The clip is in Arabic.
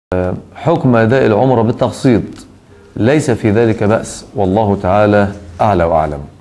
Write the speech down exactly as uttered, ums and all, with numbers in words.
حكم أداء العمرة بالتقسيط ليس في ذلك بأس، والله تعالى أعلى وأعلم.